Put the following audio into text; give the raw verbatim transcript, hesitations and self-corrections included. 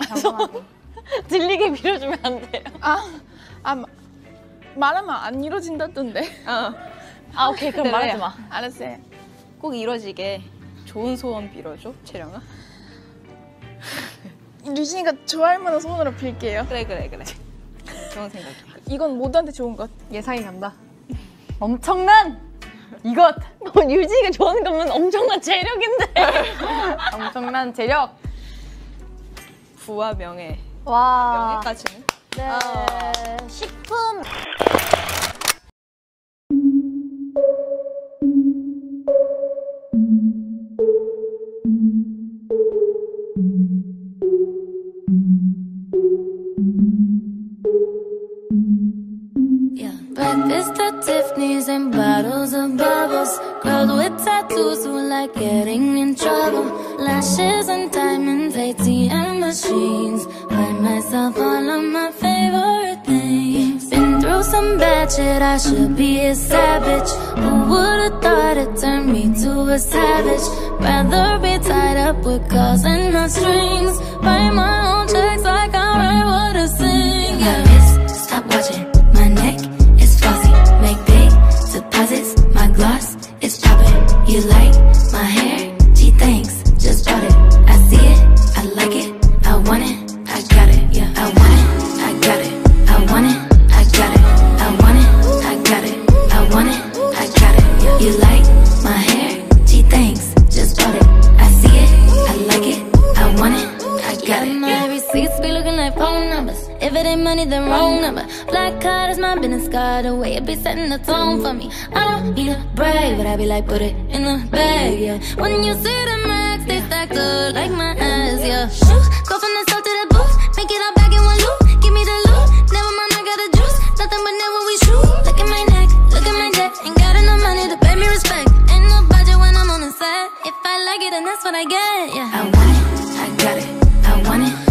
당황하게. 들리게 밀어주면 안 돼요. 아, 아 마, 말하면 안 이루어진다던데. 어. 아 오케이 그럼 말하지 마. 알았어요. 꼭 이루어지게 좋은 소원 빌어줘, 채령아. 유진이가 좋아할 만한 소원으로 빌게요. 그래 그래 그래. 좋은 생각이야. 이건 모두한테 좋은 것. 예상이 간다. 엄청난 이것. 뭐 유진이가 좋아하는 거면 엄청난 재력인데. 엄청난 재력. 부와 명예. 와. 명예까지는. 네. 어. 식품. Breakfast at Tiffany's and bottles of bubbles. Girls with tattoos who like getting in trouble. Lashes and diamonds, A T M machines. Buy myself all of my favorite things. Been through some bad shit, I should be a savage. Who would've thought it turned me to a savage? Rather be tied up with calls and not strings. Write my own checks like I write what I sing. Yeah. My wrist, stop watching. My neck is flossy. Make big deposits. My gloss is popping. You like my hair? Gee, thanks. Just bought it. I see it. I like it. I want it. I got it. Yeah. I want it. I got it. I want it. I got it. I want it. I got it. I want it. I got it. Yeah. You like my hair? Gee, thanks. Just bought it. I see it. I like it. I want it. I got it. My receipts be looking like phone numbers. If it ain't money, then wrong number. Black card is my business card. The way it be setting the tone for me. I don't need a brag, but I be like, put it in the bag, yeah. When you see the max, they stacked up like my ass, yeah. Shoot, go from the south to the booth. Make it all back in one loop. Give me the loot. Never mind, I got a juice. Nothing but never we shoot. Look at my neck, look at my neck. Ain't got enough money to pay me respect. Ain't no budget when I'm on the set. If I like it, then that's what I get, yeah. I want it, I got it. I want it.